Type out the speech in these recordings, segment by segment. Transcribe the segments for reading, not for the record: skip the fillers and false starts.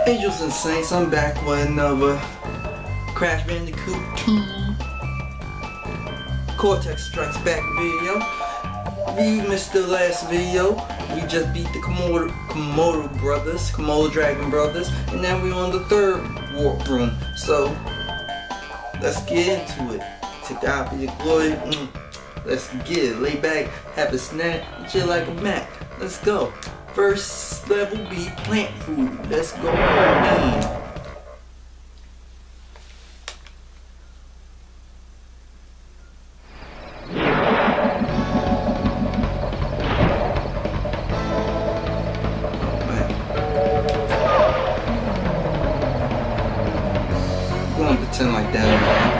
Angels and Saints, I'm back with another Crash Bandicoot 2 Cortex Strikes Back video. If you missed the last video, we just beat the Komodo Dragon Brothers, and now we're on the third warp room. So, let's get into it. Take the eye for your glory. Let's get it. Lay back, have a snack, and chill like a Mac. Let's go. First level be plant food. Let's go. I'm gonna pretend like that.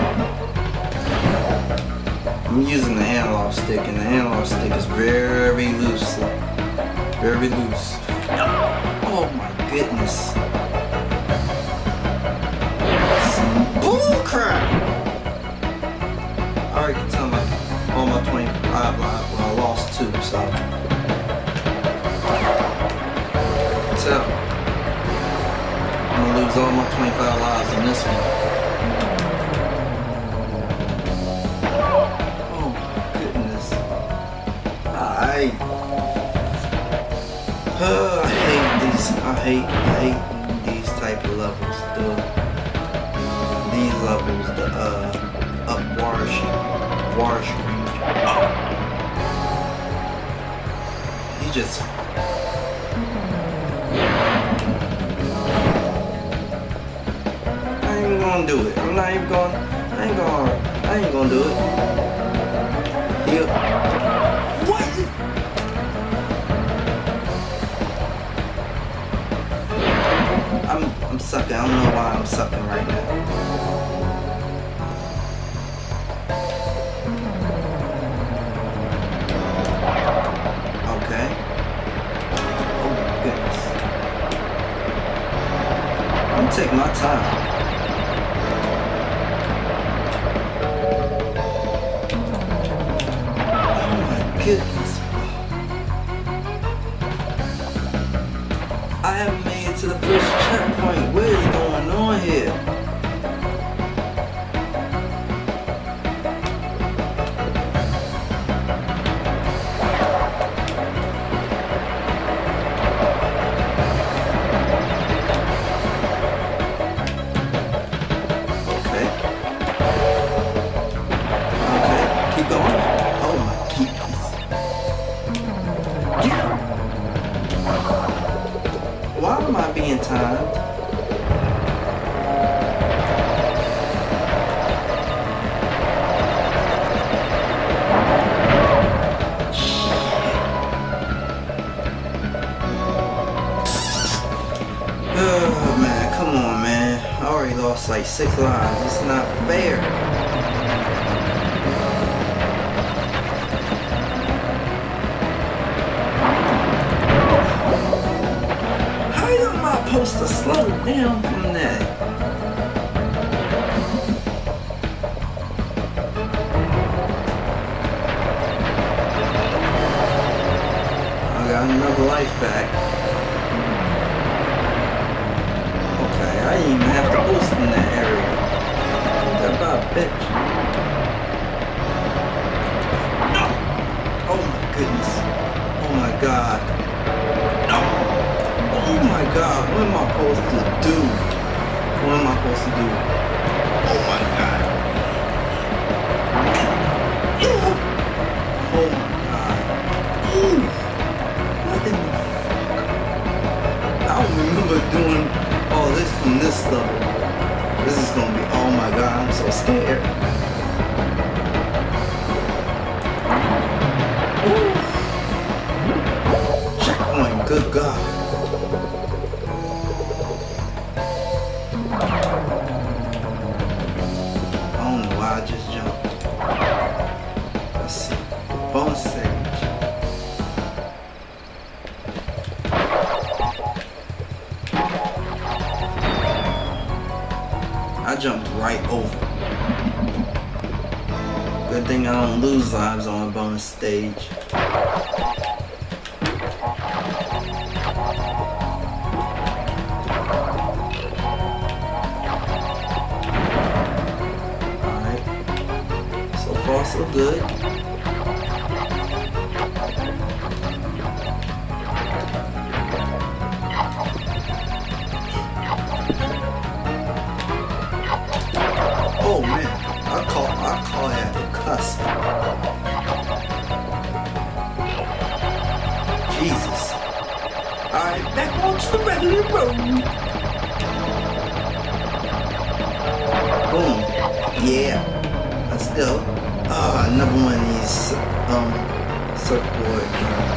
I'm using the analog stick, and the analog stick is very loose. Very loose. Oh my goodness. Some bullcrap! I already can tell all my 25 lives. Well, I lost 2, so. So, I'm gonna lose all my 25 lives in this one. Oh my goodness. I hate these type of levels. These levels, the up water stream. He just I ain't gonna do it. I ain't gonna do it. Here. What? I'm sucking. I don't know why I'm sucking right now. Okay. Oh my goodness. I'm gonna take my time. Oh my goodness. I haven't made it to the first checkpoint. What is going on here? Okay. Okay, keep going. Oh my goodness. Why am I being timed? Oh man, come on man. I already lost like 6 lives. It's not fair. How am I supposed to slow down from that? I got another life back. Okay, I didn't even have to boost in that area. What about bitch? No! Oh my goodness. Oh my god. No! Oh my god, what am I supposed to do? What am I supposed to do? Oh my god. Oh my god. Ooh. What in the fuck? I don't remember doing all this from this level. This is gonna be, oh my god, I'm so scared. Ooh. Checkpoint, good god. I don't know why I just jumped. Let's see. Bonus stage. I jumped right over. Good thing I don't lose lives on a bonus stage. so good. Oh man, I call it at the cusp. Jesus. Alright, back onto the regular road. Boom. Yeah. Let's go. Another one of these surfboard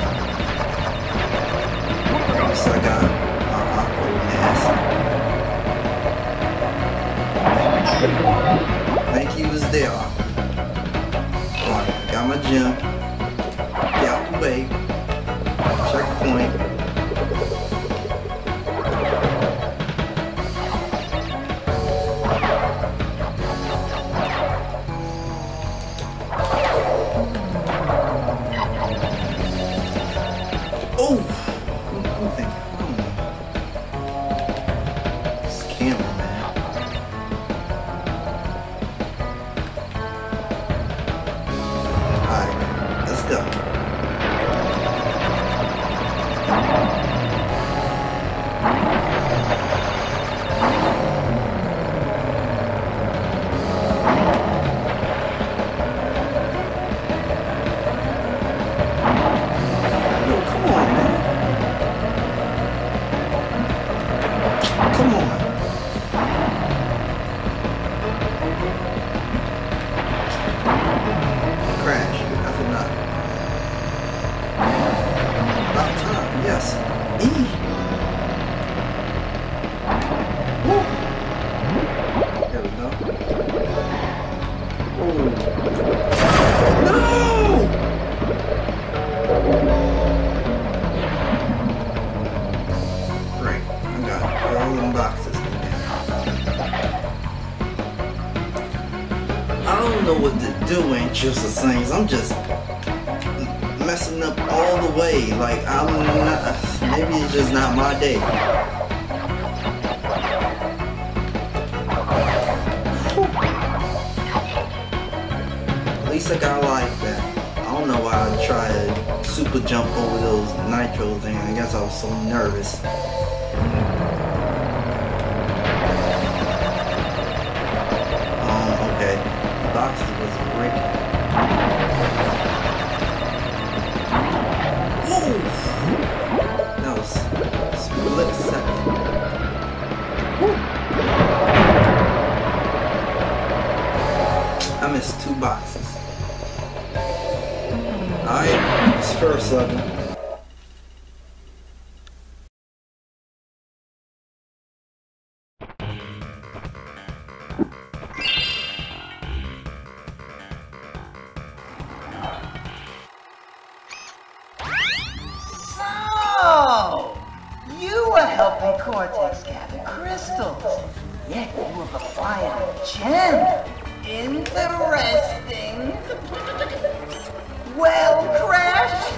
drums. So I got aqua mask. I think he was there. Alright, got my gem. Get out the way. Checkpoint. Useless things. I'm just messing up all the way. Like I'm not. Maybe it's just not my day. At least I got a life back. I don't know why I tried to super jump over those nitro things. I guess I was so nervous. Okay. The boxes was breaking. That was a split second. Woo. I missed 2 boxes. Alright, it's first level. You were helping Cortex gather crystals, yet you were acquiring a gem. Interesting. Well, Crash,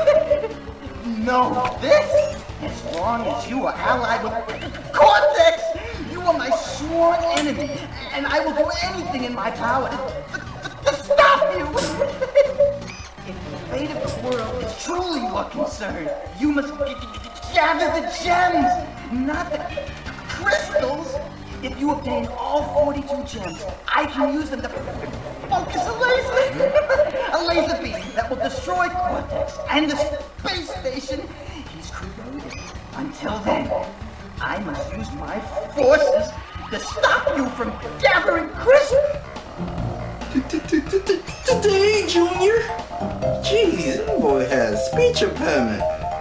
know this. As long as you are allied with Cortex, you are my sworn enemy, and I will do anything in my power to stop you. If the fate of the world is truly your concern, you must gather the gems, not the crystals. If you obtain all 42 gems, I can use them to focus a laser. A laser beam that will destroy Cortex and the space station he's created. Until then, I must use my forces to stop you from gathering crystals. Today, Junior? Jeez, that boy has speech impairment.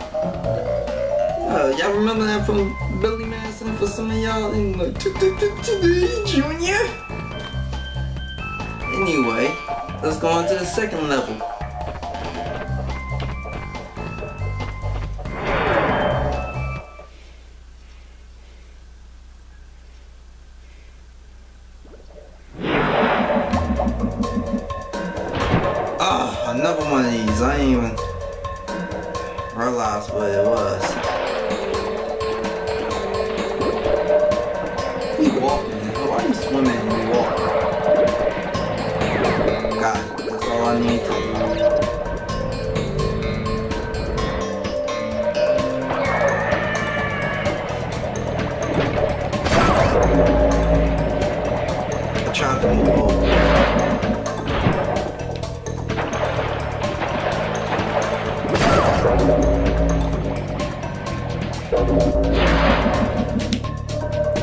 Y'all remember that from Billy Madison for some of y'all? Like, today, Junior? Anyway, let's go on to the second level. Another one of these. I didn't even realize what it was. We walking. Why are you swimming and we walking? God, that's all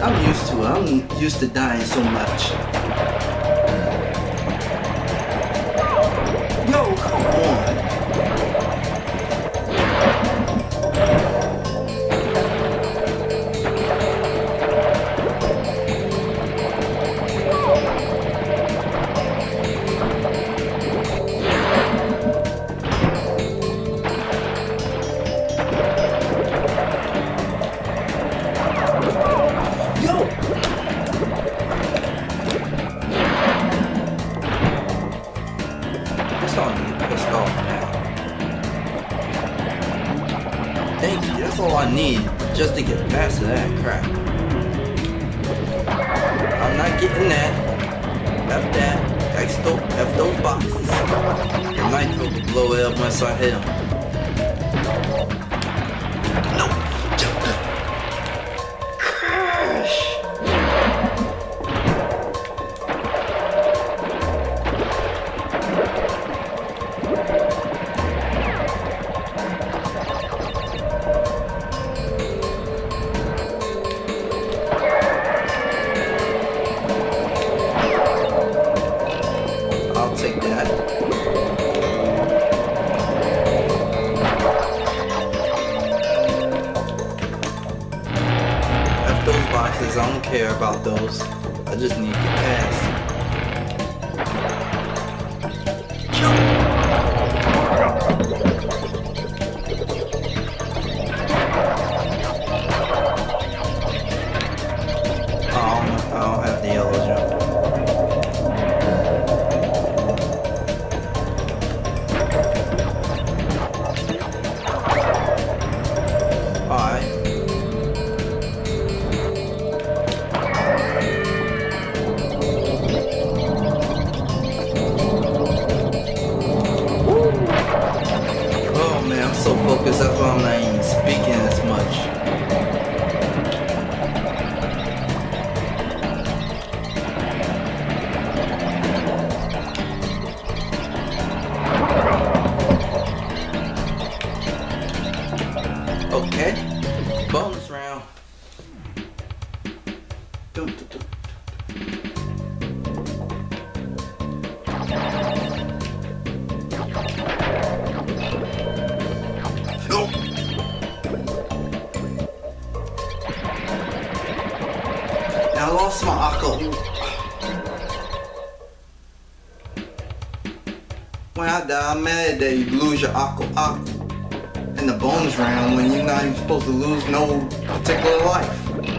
I'm used to it. I'm used to dying so much. Yo, come on. Thank you, that's all I need just to get past that crap. I'm not getting that. F that. F those boxes. The nitro will blow it up once I hit him. No! Crash! I'll take that. F those boxes, I don't care about those. I just need to get past. I don't have the yellow jump. Oh man, I'm so focused, that's why I'm not even speaking as much. Okay, bonus round. I lost my Akko. When I die, I'm mad that you lose your Akko in the bonus round when you're not even supposed to lose no particular life.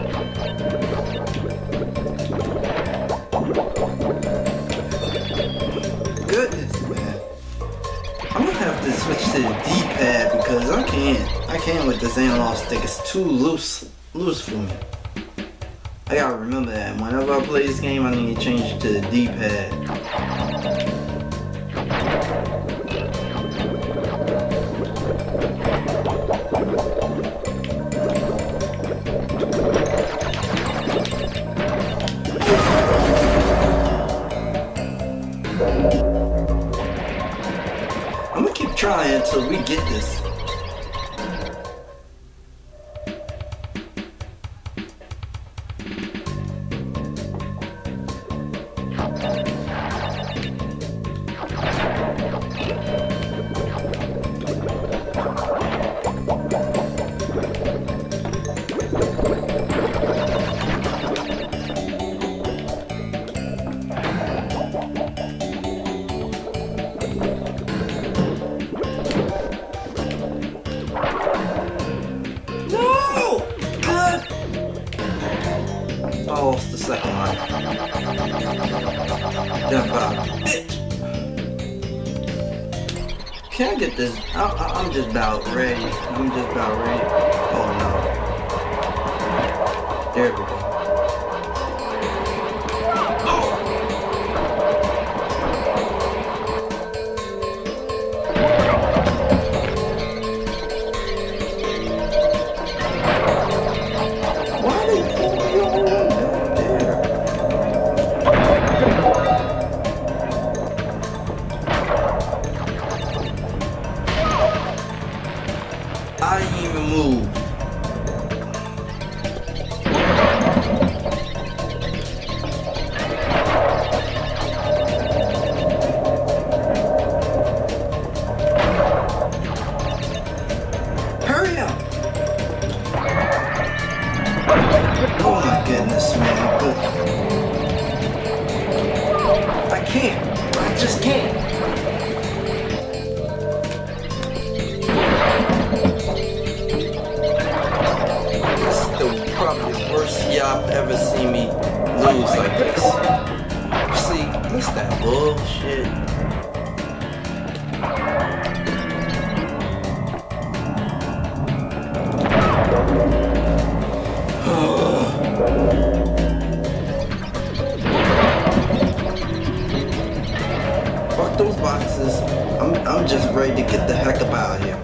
Goodness, man. I'm gonna have to switch to the D-pad because I can't with this analog stick. It's too loose for me. I gotta remember that. Whenever I play this game, I need to change it to the D-pad. I'm gonna keep trying until we get this. I lost the second life. Jump out. Bitch! Can I get this? I'm just about ready. I'm just about ready. Oh no. There we go. I didn't even move. ever see me lose like this. See, what's that bullshit? Fuck those boxes. I'm just ready to get the heck up out of here.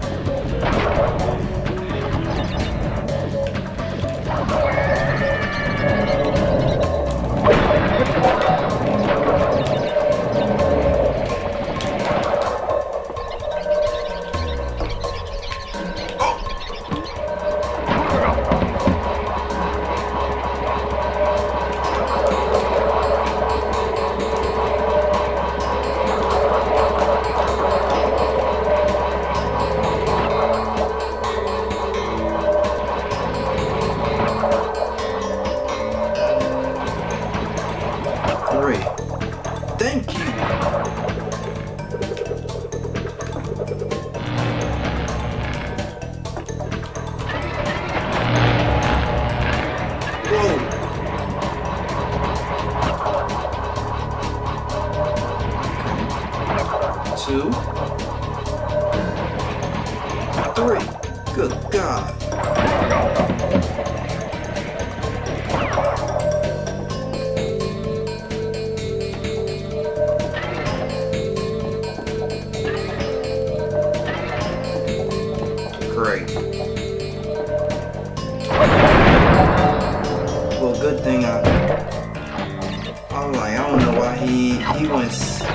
Thank you. Whoa. 2, 3. Good God. Great. Well, good thing I was like, I don't know why he went.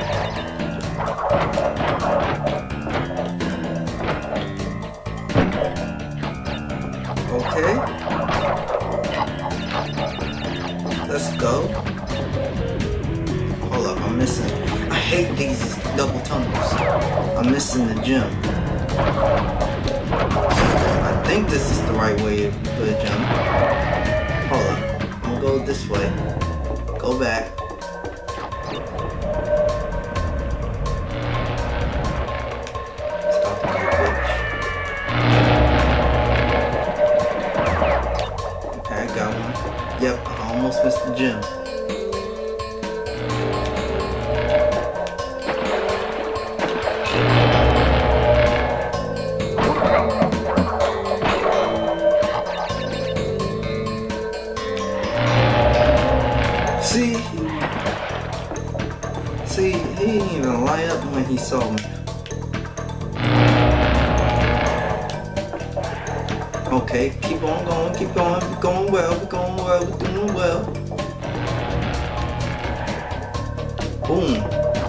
Okay. Let's go. Hold up, I'm missing. I hate these double tunnels. I'm missing the gym. I think this is the right way to put a gem. Hold up. I'm gonna go this way. Go back. Stop the glitch. Okay, I got one. Yep, I almost missed the gem. See, he didn't even light up when he saw me. Okay, keep on going, keep going, we're going well, we're going well, we're doing well. Boom.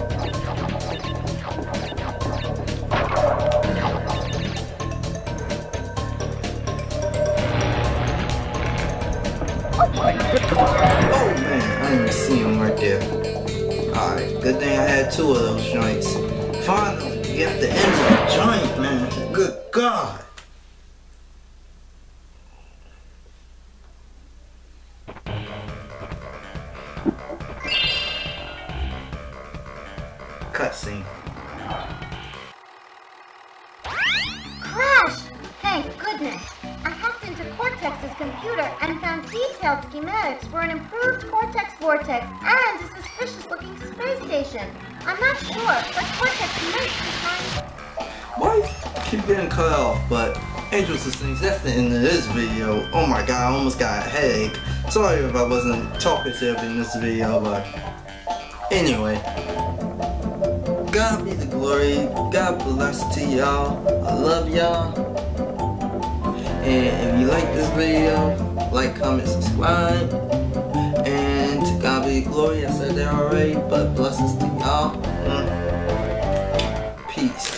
Oh man, I didn't even see him right there. Alright, good thing I had 2 of those joints. Finally, you have to end the joint, man. Good God. Cutscene. Crash! Thank goodness. I hacked into Cortex's computer and found detailed schematics for an improved Cortex Vortex and a suspicious-looking space station. I'm not sure, but Cortex might be trying. Why keep getting cut off? But Angel Systems, that's the end of this video. Oh my God, I almost got a headache. Sorry if I wasn't talkative in this video, but anyway. God be the glory. God bless to y'all. I love y'all. And if you like this video, like, comment, subscribe. And to God be the glory. I said that already, but blessings to y'all. Peace.